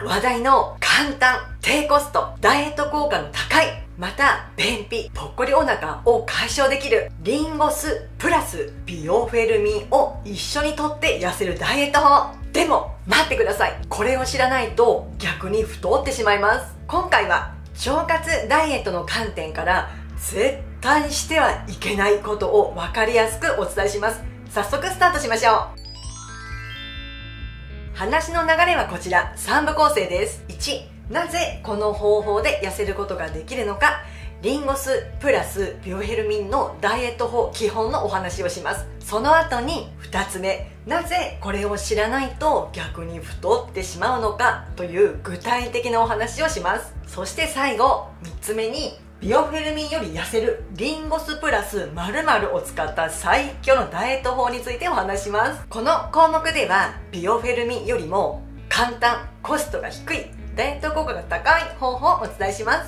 話題の簡単、低コスト、ダイエット効果の高い、また便秘、ぽっこりお腹を解消できるリンゴ酢プラスビオフェルミンを一緒にとって痩せるダイエット法。でも待ってください、これを知らないと逆に太ってしまいます。今回は腸活ダイエットの観点から絶対してはいけないことを分かりやすくお伝えします。早速スタートしましょう。話の流れはこちら3部構成です。1、なぜこの方法で痩せることができるのか、リンゴ酢プラスビオヘルミンのダイエット法基本のお話をします。その後に2つ目、なぜこれを知らないと逆に太ってしまうのかという具体的なお話をします。そして最後3つ目に、ビオフェルミンより痩せるリンゴ酢プラス〇〇を使った最強のダイエット法についてお話します。この項目ではビオフェルミンよりも簡単、コストが低い、ダイエット効果が高い方法をお伝えします。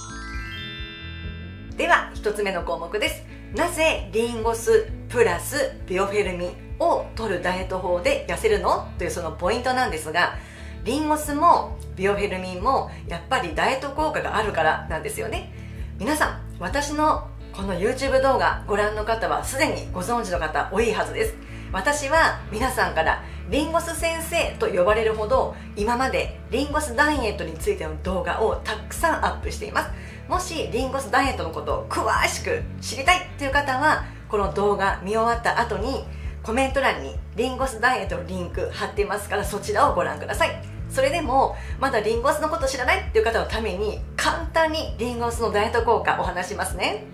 では1つ目の項目です。なぜリンゴ酢プラスビオフェルミンを取るダイエット法で痩せるのというそのポイントなんですが、リンゴ酢もビオフェルミンもやっぱりダイエット効果があるからなんですよね。皆さん、私のこの YouTube 動画ご覧の方はすでにご存知の方多いはずです。私は皆さんからリンゴ酢先生と呼ばれるほど今までリンゴ酢ダイエットについての動画をたくさんアップしています。もしリンゴ酢ダイエットのことを詳しく知りたいという方はこの動画見終わった後にコメント欄にリンゴ酢ダイエットのリンク貼ってますから、そちらをご覧ください。それでもまだリンゴ酢のこと知らないっていう方のために簡単にリンゴ酢のダイエット効果お話しますね。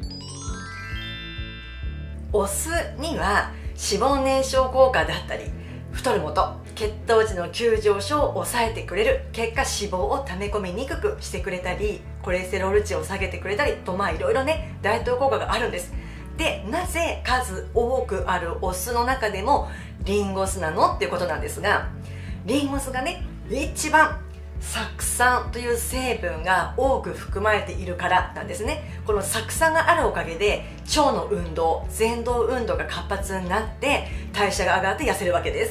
お酢には脂肪燃焼効果だったり、太るもと、血糖値の急上昇を抑えてくれる、結果脂肪を溜め込みにくくしてくれたり、コレステロール値を下げてくれたりと、いろいろねダイエット効果があるんです。で、なぜ数多くあるお酢の中でもリンゴ酢なのっていうことなんですが、リンゴ酢がね一番酢酸という成分が多く含まれているからなんですね。この酢酸があるおかげで腸の運動、蠕動運動が活発になって代謝が上がって痩せるわけです。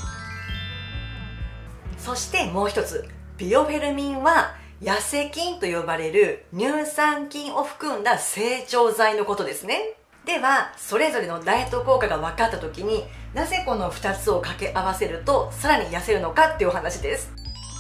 そしてもう一つ、ビオフェルミンは痩せ菌と呼ばれる乳酸菌を含んだ成長剤のことですね。ではそれぞれのダイエット効果が分かった時に、なぜこの2つを掛け合わせるとさらに痩せるのかっていうお話です。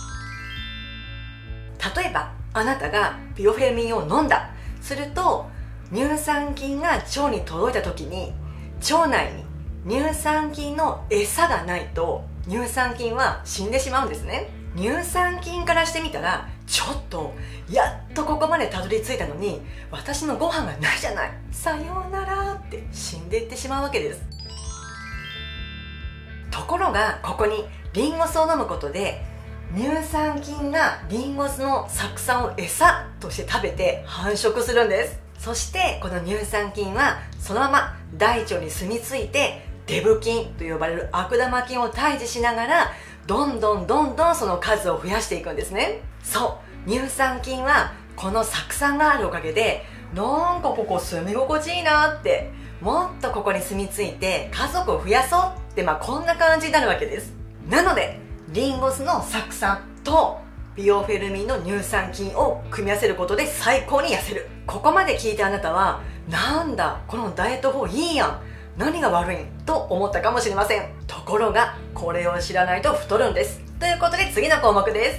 例えばあなたがビオフェルミンを飲んだ、すると乳酸菌が腸に届いた時に腸内に乳酸菌の餌がないと乳酸菌は死んでしまうんですね。乳酸菌からしてみたら、ちょっとやっとここまでたどり着いたのに私のご飯がないじゃない、さようならって死んでいってしまうわけです。ところがここにリンゴ酢を飲むことで乳酸菌がリンゴ酢の酢酸を餌として食べて繁殖するんです。そしてこの乳酸菌はそのまま大腸に住み着いてデブ菌と呼ばれる悪玉菌を退治しながらどんどんその数を増やしていくんですね。そう、乳酸菌はこの酢酸があるおかげでなんかここ住み心地いいなって、もっとここに住み着いて家族を増やそうって、こんな感じになるわけです。なのでリンゴ酢の酢酸とビオフェルミンの乳酸菌を組み合わせることで最高に痩せる。ここまで聞いてあなたは、なんだこのダイエット法いいやん、何が悪いんと思ったかもしれません。ところがこれを知らないと太るんです。ということで次の項目です。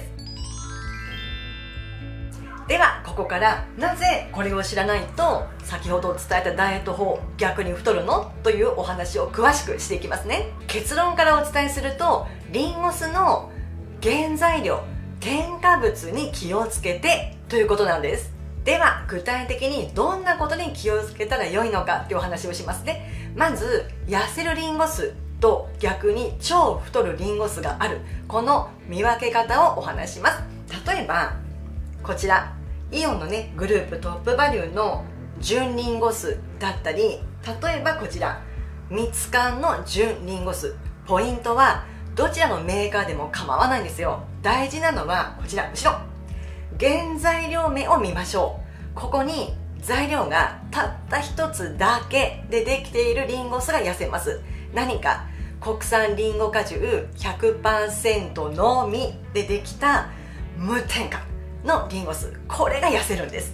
ではここからなぜこれを知らないと先ほど伝えたダイエット法逆に太るのというお話を詳しくしていきますね。結論からお伝えすると、リンゴ酢の原材料、添加物に気をつけてということなんです。では具体的にどんなことに気をつけたら良いのかっていうお話をしますね。まず痩せるリンゴ酢と逆に超太るリンゴ酢がある、この見分け方をお話します。例えばこちらイオンのねグループトップバリューの純リンゴ酢だったり、例えばこちらミツカンの純リンゴ酢、ポイントはどちらのメーカーでも構わないんですよ。大事なのはこちら後ろ、原材料名を見ましょう。ここに材料がたった一つだけでできているリンゴ酢が痩せます。何か国産リンゴ果汁 100% のみでできた無添加のリンゴ酢、これが痩せるんです。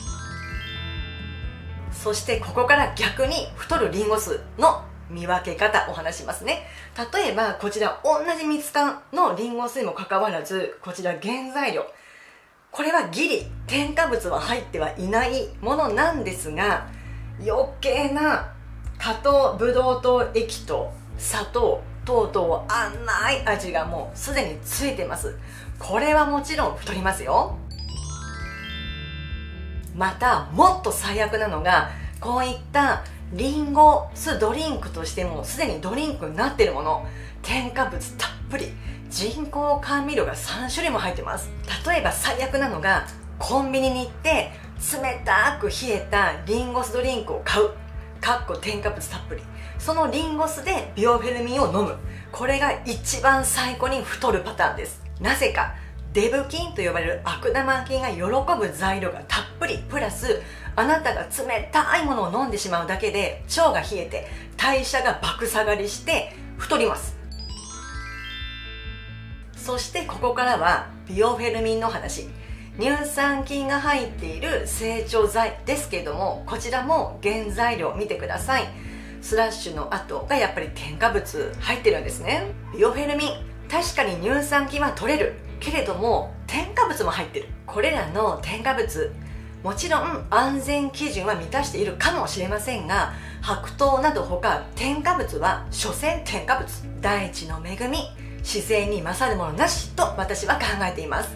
そしてここから逆に太るリンゴ酢の見分け方お話しますね。例えばこちら同じ蜜柑のリンゴ酢にもかかわらず、こちら原材料、これはギリ添加物は入ってはいないものなんですが、余計な果糖、ブドウ糖液糖、砂糖等々甘い味がもうすでについてます。これはもちろん太りますよ。またもっと最悪なのが、こういったリンゴ酢ドリンクとしてもすでにドリンクになっているもの、添加物たっぷり、人工甘味料が3種類も入ってます。例えば最悪なのが、コンビニに行って冷たく冷えたリンゴ酢ドリンクを買う、添加物たっぷり、そのリンゴ酢でビオフェルミンを飲む、これが一番最高に太るパターンです。なぜかデブ菌と呼ばれる悪玉菌が喜ぶ材料がたっぷり、プラスあなたが冷たいものを飲んでしまうだけで腸が冷えて代謝が爆下がりして太ります。そしてここからはビオフェルミンの話。乳酸菌が入っている成長剤ですけれども、こちらも原材料見てください。スラッシュの後がやっぱり添加物入ってるんですね。ビオフェルミン、確かに乳酸菌は取れるけれども添加物も入ってる。これらの添加物、もちろん安全基準は満たしているかもしれませんが、白桃など他添加物は所詮添加物、大地の恵み、自然に勝るものなしと私は考えています。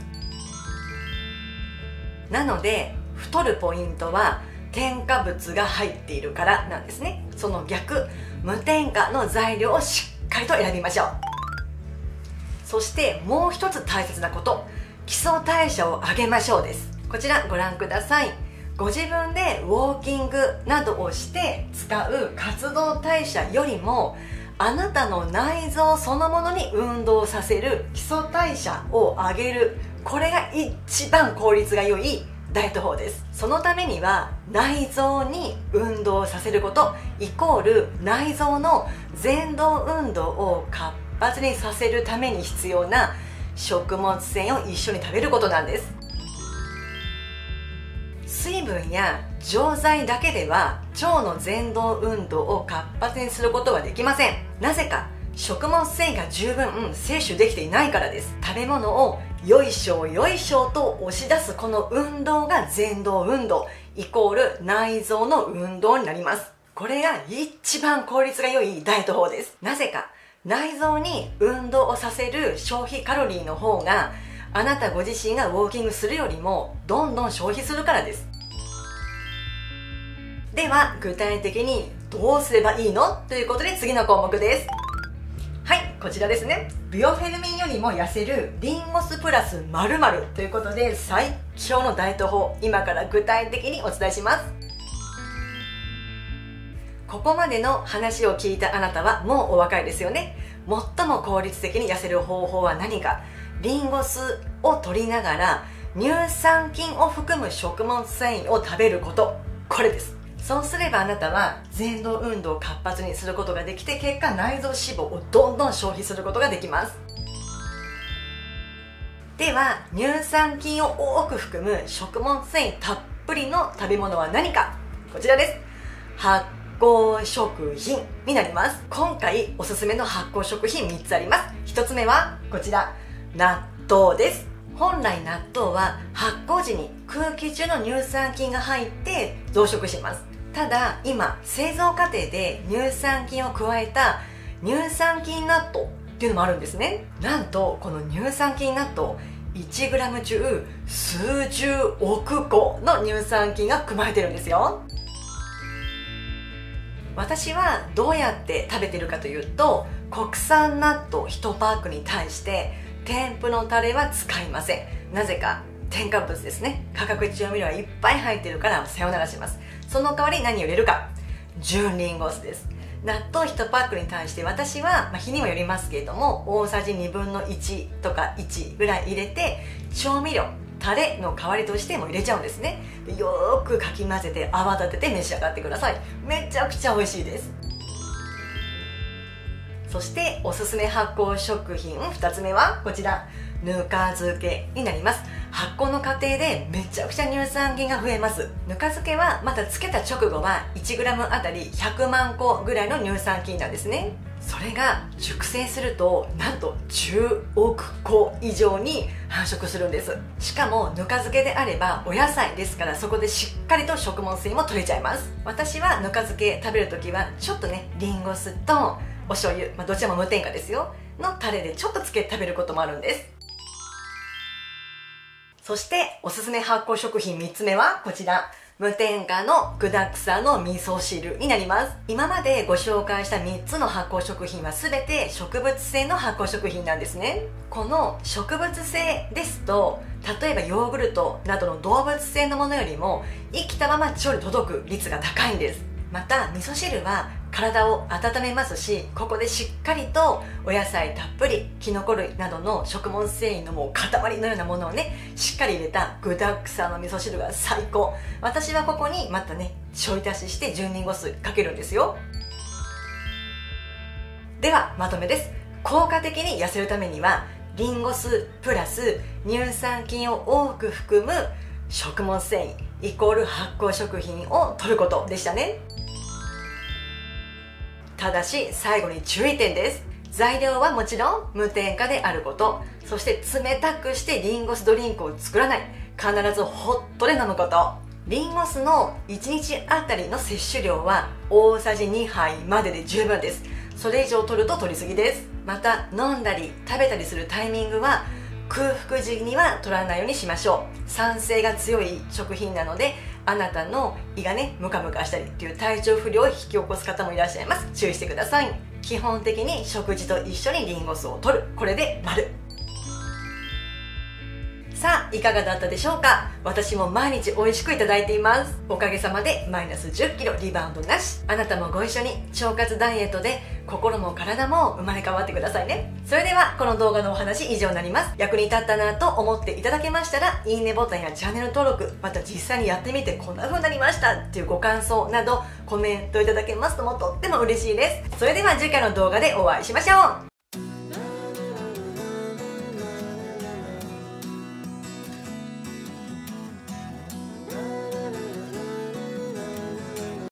なので太るポイントは添加物が入っているからなんですね。その逆、無添加の材料をしっかりと選びましょう。そしてもう一つ大切なこと、基礎代謝を上げましょうです。こちらご覧ください。ご自分でウォーキングなどをして使う活動代謝よりも、あなたの内臓そのものに運動させる基礎代謝を上げる、これが一番効率が良いダイエット法です。そのためには内臓に運動させることイコール内臓の蠕動運動を活発にさせるために必要な食物繊維を一緒に食べることなんです。水分や錠剤だけでは腸の蠕動運動を活発にすることはできません。なぜか、食物繊維が十分摂取できていないからです。食べ物をよいしょよいしょと押し出すこの運動が蠕動運動イコール内臓の運動になります。これが一番効率が良いダイエット法です。なぜか、内臓に運動をさせる消費カロリーの方があなたご自身がウォーキングするよりもどんどん消費するからです。では具体的にどうすればいいのということで、次の項目です。はい、こちらですね。ビオフェルミンよりも痩せるリンゴ酢プラス〇〇ということで、最強のダイエット法、今から具体的にお伝えします。ここまでの話を聞いたあなたはもうお分かりですよね。最も効率的に痩せる方法は何か。リンゴ酢を摂りながら乳酸菌を含む食物繊維を食べること、これです。そうすればあなたは蠕動運動を活発にすることができて、結果内臓脂肪をどんどん消費することができます。では乳酸菌を多く含む食物繊維たっぷりの食べ物は何か。こちらです。発酵食品になります。今回おすすめの発酵食品3つあります。1つ目はこちら、納豆です。本来納豆は発酵時に空気中の乳酸菌が入って増殖します。ただ今製造過程で乳酸菌を加えた乳酸菌納豆っていうのもあるんですね。なんとこの乳酸菌納豆 1g 中数十億個の乳酸菌が含まれてるんですよ。私はどうやって食べてるかというと、国産納豆1パックに対して添付のタレは使いません。なぜか添加物ですね。化学調味料はいっぱい入ってるからさよならします。その代わり何を入れるか、純リンゴ酢です。納豆1パックに対して私は、日にもよりますけれども大さじ1/2とか1ぐらい入れて、調味料タレの代わりとしても入れちゃうんですね。でよーくかき混ぜて泡立てて召し上がってください。めちゃくちゃ美味しいです。 そしておすすめ発酵食品2つ目はこちら、ぬか漬けになります。発酵の過程でめちゃくちゃ乳酸菌が増えます。ぬか漬けはまた漬けた直後は 1g あたり100万個ぐらいの乳酸菌なんですね。それが熟成するとなんと10億個以上に繁殖するんです。しかもぬか漬けであればお野菜ですから、そこでしっかりと食物繊維も取れちゃいます。私はぬか漬け食べるときはちょっとね、リンゴ酢とお醤油、どちらも無添加ですよのタレでちょっとつけて食べることもあるんです。そしておすすめ発酵食品3つ目はこちら、無添加の具沢山の味噌汁になります。今までご紹介した3つの発酵食品は全て植物性の発酵食品なんですね。この植物性ですと、例えばヨーグルトなどの動物性のものよりも生きたまま腸に届く率が高いんです。また味噌汁は体を温めますし、ここでしっかりとお野菜たっぷり、キノコ類などの食物繊維のもう塊のようなものをね、しっかり入れた具沢山の味噌汁が最高。私はここにまたね、ちょい足しして純リンゴ酢かけるんですよ。ではまとめです。効果的に痩せるためにはリンゴ酢プラス乳酸菌を多く含む食物繊維イコール発酵食品を摂ることでしたね。ただし最後に注意点です。材料はもちろん無添加であること、そして冷たくしてリンゴ酢ドリンクを作らない、必ずホットで飲むこと。リンゴ酢の1日あたりの摂取量は大さじ2杯までで十分です。それ以上摂ると摂りすぎです。また飲んだり食べたりするタイミングは空腹時には摂らないようにしましょう。酸性が強い食品なので、あなたの胃がねムカムカしたりっていう体調不良を引き起こす方もいらっしゃいます。注意してください。基本的に食事と一緒にリンゴ酢を摂る、これで丸。さあいかがだったでしょうか。私も毎日美味しくいただいています。おかげさまでマイナス10キロリバウンドなし。あなたもご一緒に腸活ダイエットで心も体も生まれ変わってくださいね。それではこの動画のお話以上になります。役に立ったなと思っていただけましたら、いいねボタンやチャンネル登録、また実際にやってみてこんな風になりましたっていうご感想などコメントいただけますともとっても嬉しいです。それでは次回の動画でお会いしましょう。